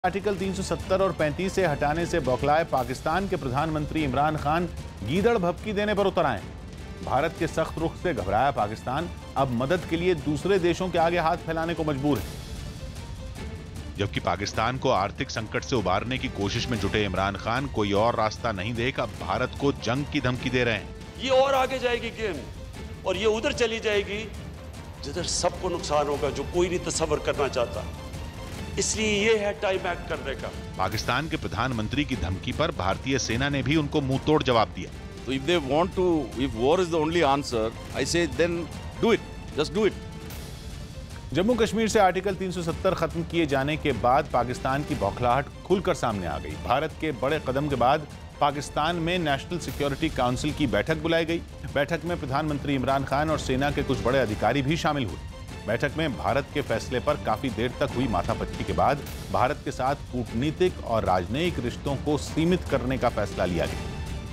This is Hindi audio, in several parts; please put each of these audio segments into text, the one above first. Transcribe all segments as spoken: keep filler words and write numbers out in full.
आर्टिकल तीन सौ सत्तर और पैंतीस से हटाने से बौखलाए पाकिस्तान के प्रधानमंत्री इमरान खान गीदड़ भभकी देने पर उतर आए। भारत के सख्त रुख से घबराया पाकिस्तान अब मदद के लिए दूसरे देशों के आगे हाथ फैलाने को मजबूर है। जबकि पाकिस्तान को आर्थिक संकट से उबारने की कोशिश में जुटे इमरान खान कोई और रास्ता नहीं देख अब भारत को जंग की धमकी दे रहे हैं। ये और आगे जाएगी गेम और ये उधर चली जाएगी जिधर सबको नुकसान होगा, जो कोई नहीं तस्वर करना चाहता। इसलिए ये है टाइम एक्ट करने का। पाकिस्तान के प्रधानमंत्री की धमकी पर भारतीय सेना ने भी उनको मुंह तोड़ जवाब दिया। So if they want to, if war is the only answer, I say then do it, just do it. Jammu Kashmir से आर्टिकल तीन सौ सत्तर खत्म किए जाने के बाद पाकिस्तान की बौखलाहट खुलकर सामने आ गई। भारत के बड़े कदम के बाद पाकिस्तान में नेशनल सिक्योरिटी काउंसिल की बैठक बुलाई गई। बैठक में प्रधानमंत्री इमरान खान और सेना के कुछ बड़े अधिकारी भी शामिल हुए। बैठक में भारत के फैसले पर काफी देर तक हुई माथापच्ची के बाद भारत के साथ कूटनीतिक और राजनयिक रिश्तों को सीमित करने का फैसला लिया गया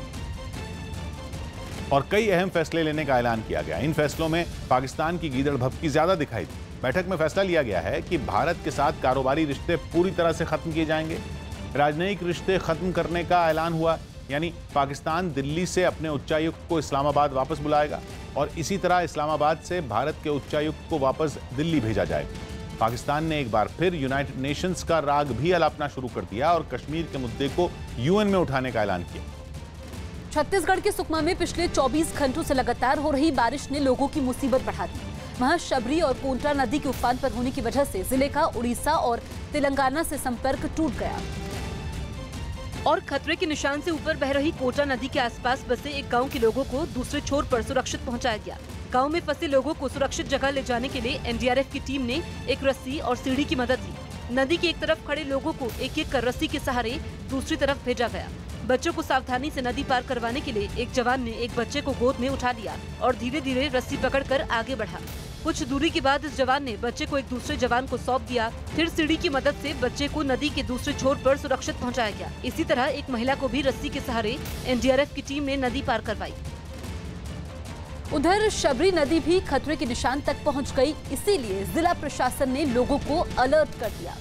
और कई अहम फैसले लेने का ऐलान किया गया। इन फैसलों में पाकिस्तान की गीदड़ भभकी ज्यादा दिखाई दी। बैठक में फैसला लिया गया है कि भारत के साथ कारोबारी रिश्ते पूरी तरह से खत्म किए जाएंगे। राजनयिक रिश्ते खत्म करने का ऐलान हुआ, यानी पाकिस्तान दिल्ली से अपने उच्चायुक्त को इस्लामाबाद वापस बुलाएगा और इसी तरह इस्लामाबाद से भारत के उच्चायुक्त को वापस दिल्ली भेजा जाएगा। पाकिस्तान ने एक बार फिर यूनाइटेड नेशंस का राग भी अलापना शुरू कर दिया और कश्मीर के मुद्दे को यूएन में उठाने का ऐलान किया। छत्तीसगढ़ के सुकमा में पिछले चौबीस घंटों से लगातार हो रही बारिश ने लोगों की मुसीबत बढ़ा दी। वहां शबरी और कोंटा नदी के उफान पर होने की वजह से जिले का उड़ीसा और तेलंगाना से संपर्क टूट गया और खतरे के निशान से ऊपर बह रही कोटा नदी के आसपास बसे एक गांव के लोगों को दूसरे छोर पर सुरक्षित पहुंचाया गया। गांव में फंसे लोगों को सुरक्षित जगह ले जाने के लिए एनडीआरएफ की टीम ने एक रस्सी और सीढ़ी की मदद ली। नदी के एक तरफ खड़े लोगों को एक एक कर रस्सी के सहारे दूसरी तरफ भेजा गया। बच्चों को सावधानी से नदी पार करवाने के लिए एक जवान ने एक बच्चे को गोद में उठा लिया और धीरे धीरे रस्सी पकड़कर आगे बढ़ा। कुछ दूरी के बाद इस जवान ने बच्चे को एक दूसरे जवान को सौंप दिया। फिर सीढ़ी की मदद से बच्चे को नदी के दूसरे छोर पर सुरक्षित पहुंचाया गया। इसी तरह एक महिला को भी रस्सी के सहारे एनडीआरएफ की टीम ने नदी पार करवाई। उधर शबरी नदी भी खतरे के निशान तक पहुंच गई, इसीलिए जिला प्रशासन ने लोगों को अलर्ट कर दिया,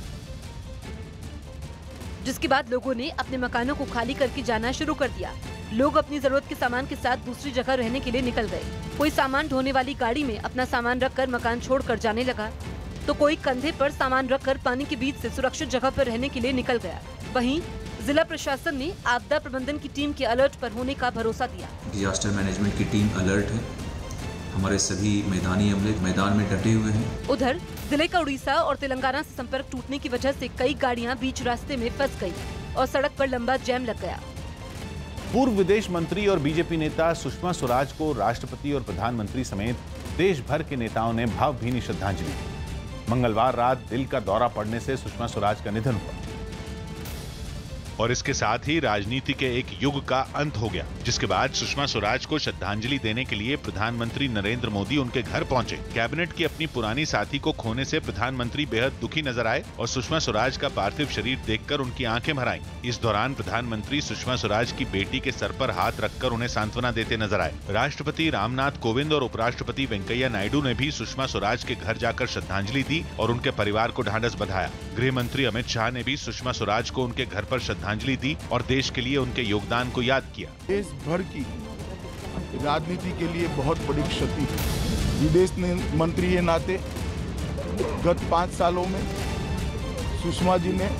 जिसके बाद लोगों ने अपने मकानों को खाली करके जाना शुरू कर दिया। लोग अपनी जरूरत के सामान के साथ दूसरी जगह रहने के लिए निकल गए। कोई सामान ढोने वाली गाड़ी में अपना सामान रखकर मकान छोड़कर जाने लगा, तो कोई कंधे पर सामान रखकर पानी के बीच से सुरक्षित जगह पर रहने के लिए निकल गया। वहीं जिला प्रशासन ने आपदा प्रबंधन की टीम के अलर्ट पर होने का भरोसा दिया। डिजास्टर मैनेजमेंट की टीम अलर्ट है, हमारे सभी मैदानी अमले मैदान में डटे हुए हैं। उधर जिले का उड़ीसा और तेलंगाना से संपर्क टूटने की वजह से कई गाड़ियां बीच रास्ते में फंस गई और सड़क पर लंबा जैम लग गया। पूर्व विदेश मंत्री और बीजेपी नेता सुषमा स्वराज को राष्ट्रपति और प्रधानमंत्री समेत देश भर के नेताओं ने भावभीनी श्रद्धांजलि दी। मंगलवार रात दिल का दौरा पड़ने से सुषमा स्वराज का निधन हुआ और इसके साथ ही राजनीति के एक युग का अंत हो गया, जिसके बाद सुषमा स्वराज को श्रद्धांजलि देने के लिए प्रधानमंत्री नरेंद्र मोदी उनके घर पहुंचे। कैबिनेट की अपनी पुरानी साथी को खोने से प्रधानमंत्री बेहद दुखी नजर आए और सुषमा स्वराज का पार्थिव शरीर देखकर उनकी आंखें भर आईं। इस दौरान प्रधानमंत्री सुषमा स्वराज की बेटी के सर पर हाथ रखकर उन्हें सांत्वना देते नजर आए। राष्ट्रपति रामनाथ कोविंद और उपराष्ट्रपति वेंकैया नायडू ने भी सुषमा स्वराज के घर जाकर श्रद्धांजलि दी और उनके परिवार को ढांढस बंधाया। गृह मंत्री अमित शाह ने भी सुषमा स्वराज को उनके घर पर श्रद्धांजलि दी और देश के लिए उनके योगदान को याद किया। देश भर की राजनीति के लिए बहुत बड़ी क्षति है। विदेश मंत्री के नाते गत पाँच सालों में सुषमा जी ने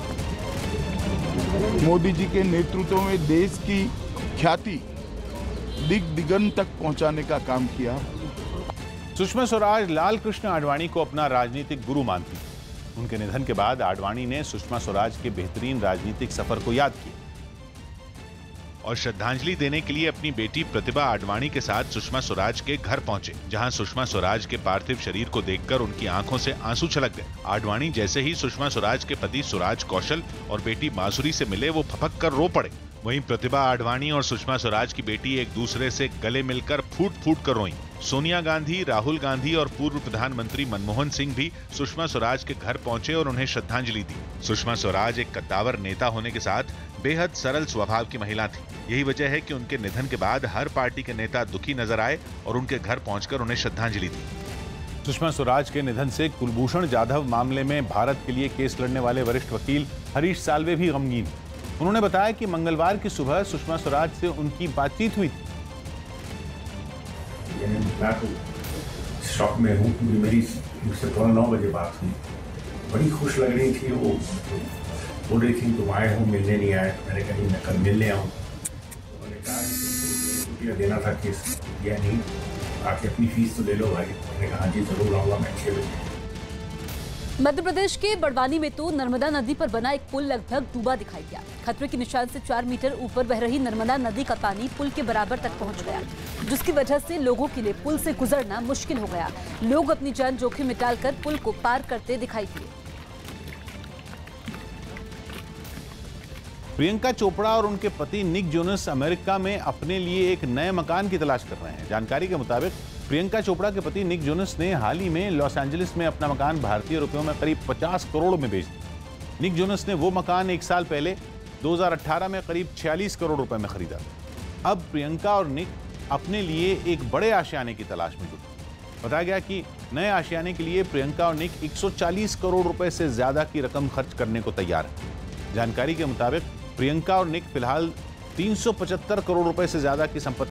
मोदी जी के नेतृत्व में देश की ख्याति दिग दिगंत तक पहुंचाने का काम किया। सुषमा स्वराज लाल कृष्ण आडवाणी को अपना राजनीतिक गुरु मानती थी। उनके निधन के बाद आडवाणी ने सुषमा स्वराज के बेहतरीन राजनीतिक सफर को याद किया और श्रद्धांजलि देने के लिए अपनी बेटी प्रतिभा आडवाणी के साथ सुषमा स्वराज के घर पहुंचे, जहां सुषमा स्वराज के पार्थिव शरीर को देखकर उनकी आंखों से आंसू छलक गए। आडवाणी जैसे ही सुषमा स्वराज के पति सुराज कौशल और बेटी माधुरी से मिले, वो फपक कर रो पड़े। वहीं प्रतिभा आडवाणी और सुषमा स्वराज की बेटी एक दूसरे से गले मिलकर फूट फूट कर रोईं। सोनिया गांधी, राहुल गांधी और पूर्व प्रधानमंत्री मनमोहन सिंह भी सुषमा स्वराज के घर पहुंचे और उन्हें श्रद्धांजलि दी। सुषमा स्वराज एक कद्दावर नेता होने के साथ बेहद सरल स्वभाव की महिला थी। यही वजह है कि उनके निधन के बाद हर पार्टी के नेता दुखी नजर आए और उनके घर पहुंचकर उन्हें श्रद्धांजलि दी। सुषमा स्वराज के निधन से कुलभूषण जाधव मामले में भारत के लिए केस लड़ने वाले वरिष्ठ वकील हरीश साल्वे भी गमगीन। उन्होंने बताया कि मंगलवार की सुबह सुषमा स्वराज से उनकी बातचीत हुई थी। मैं तो शॉक में हूँ क्योंकि मेरी मुझसे पौने नौ बजे बात हुई। बड़ी खुश लग रही थी वो। बोल रही थी तुम आए हो, मिलने नहीं आए। तो मैंने कहा मैं कल मिलने आऊँ। उन्होंने कहा रुपया देना था, केस दिया नहीं, आके अपनी फीस तो ले लो भाई। मैंने कहा जी जरूर आऊँगा मैं छः बजे। मध्य प्रदेश के बड़वानी में तो नर्मदा नदी पर बना एक पुल लगभग डूबा दिखाई दिया। खतरे के निशान से चार मीटर ऊपर बह रही नर्मदा नदी का पानी पुल के बराबर तक पहुंच गया, जिसकी वजह से लोगों के लिए पुल से गुजरना मुश्किल हो गया। लोग अपनी जान जोखिम में डालकर पुल को पार करते दिखाई दिए। प्रियंका चोपड़ा और उनके पति निक जोनस अमेरिका में अपने लिए एक नए मकान की तलाश कर रहे हैं। जानकारी के मुताबिक प्रियंका चोपड़ा के पति निक जोनस ने हाल ही में लॉस एंजलिस में अपना मकान भारतीय रुपयों में करीब पचास करोड़ में बेच दिया। निक जोनस ने वो मकान एक साल पहले दो हज़ार अठारह में करीब छियालीस करोड़ रुपए में खरीदा। अब प्रियंका और निक अपने लिए एक बड़े आशियाने की तलाश में जुटे। बताया गया कि नए आशियाने के लिए प्रियंका और निक एक सौ चालीस करोड़ रुपए से ज्यादा की रकम खर्च करने को तैयार है। जानकारी के मुताबिक प्रियंका और निक फिलहाल तीन सौ पचहत्तर करोड़ रुपए से ज्यादा की संपत्ति